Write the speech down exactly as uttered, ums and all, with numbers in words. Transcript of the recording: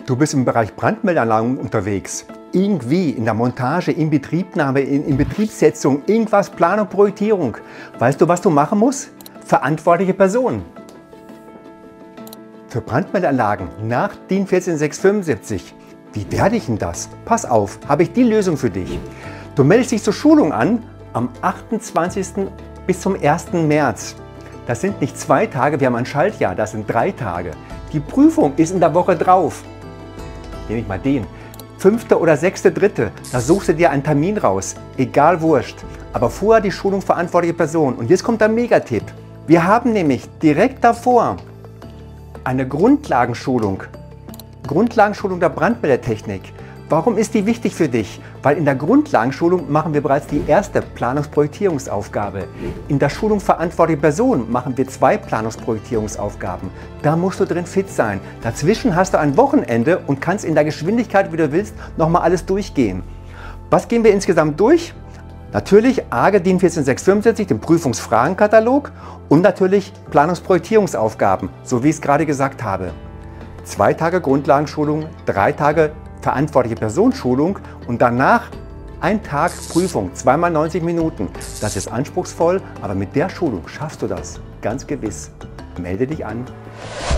Du bist im Bereich Brandmeldeanlagen unterwegs. Irgendwie in der Montage, in Betriebnahme, in, in Betriebssetzung, irgendwas, Planung, Projektierung. Weißt du, was du machen musst? Verantwortliche Person. Für Brandmeldeanlagen nach DIN I vier sechs fünfundsiebzig. Wie werde ich denn das? Pass auf, habe ich die Lösung für dich. Du meldest dich zur Schulung an am achtundzwanzigsten bis zum ersten März. Das sind nicht zwei Tage, wir haben ein Schaltjahr, das sind drei Tage. Die Prüfung ist in der Woche drauf. Nehme ich mal den. Fünfte oder sechste, dritte, da suchst du dir einen Termin raus. Egal, wurscht. Aber vorher die Schulung verantwortliche Person. Und jetzt kommt der Megatipp. Wir haben nämlich direkt davor eine Grundlagenschulung. Grundlagenschulung der Brandmeldertechnik. Warum ist die wichtig für dich? Weil in der Grundlagenschulung machen wir bereits die erste Planungsprojektierungsaufgabe. In der Schulung verantwortliche Person machen wir zwei Planungsprojektierungsaufgaben. Da musst du drin fit sein. Dazwischen hast du ein Wochenende und kannst in der Geschwindigkeit, wie du willst, nochmal alles durchgehen. Was gehen wir insgesamt durch? Natürlich A G E DIN I vier sechs fünfundsiebzig, den Prüfungsfragenkatalog und natürlich Planungsprojektierungsaufgaben, so wie ich es gerade gesagt habe. Zwei Tage Grundlagenschulung, drei Tage verantwortliche Personenschulung und danach ein Tag Prüfung, zweimal neunzig Minuten. Das ist anspruchsvoll, aber mit der Schulung schaffst du das, ganz gewiss. Melde dich an.